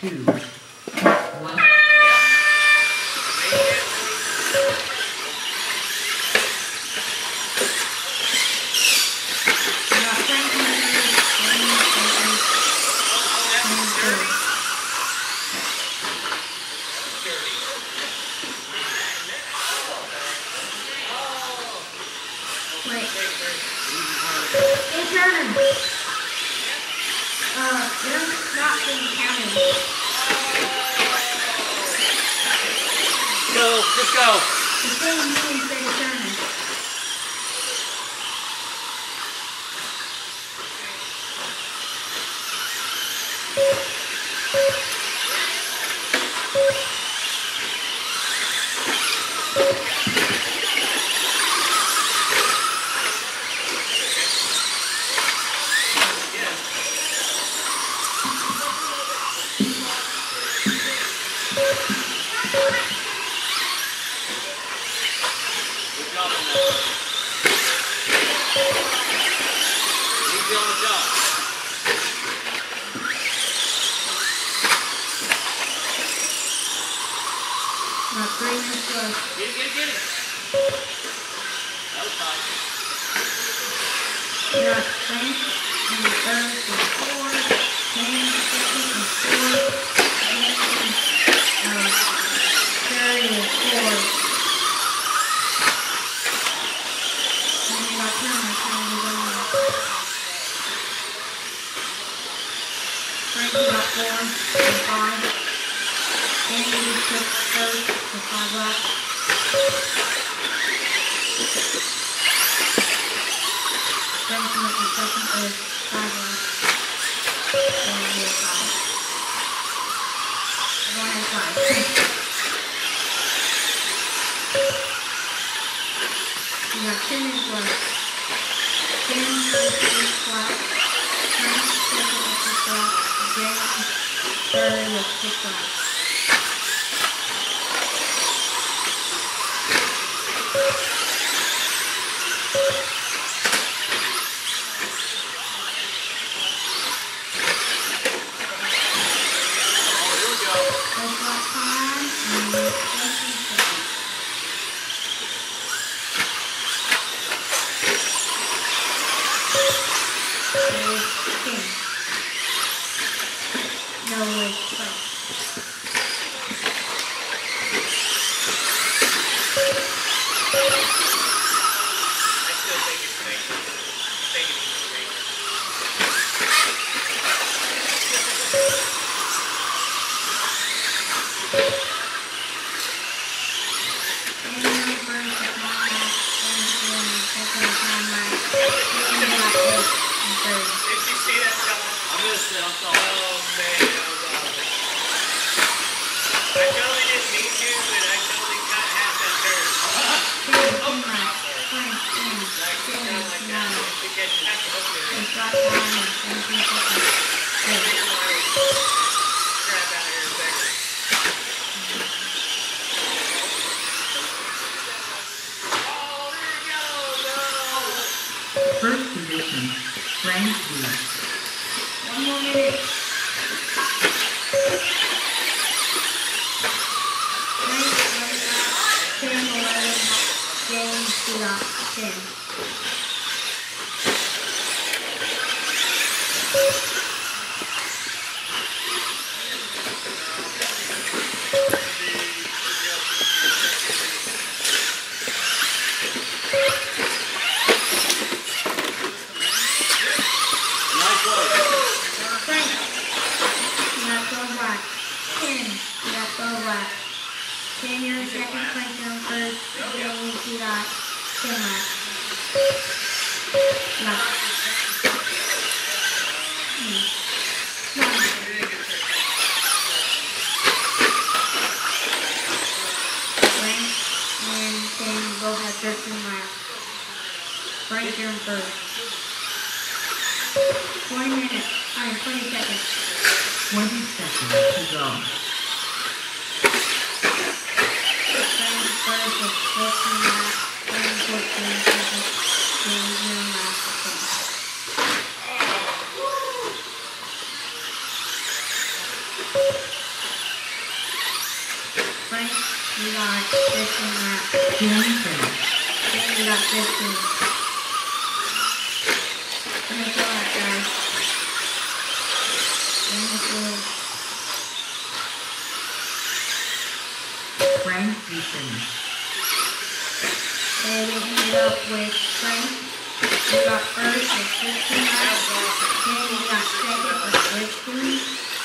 2, 1. Just go. First position, Frank Lee. 1 more minute. Frank, 10, 11, James, 10. Frank, you're in first. 20 minutes. 20 seconds. 20 seconds to go. Frank first is 14 laps. 14 seconds. James in last 10. Frank, you got 15 laps. 10 seconds. Then you got 15. Finish your lap, guys. Finish your lap. Frank, you finish. And we ended up with Frank. You got first with 15 laps. Then you got second with 15.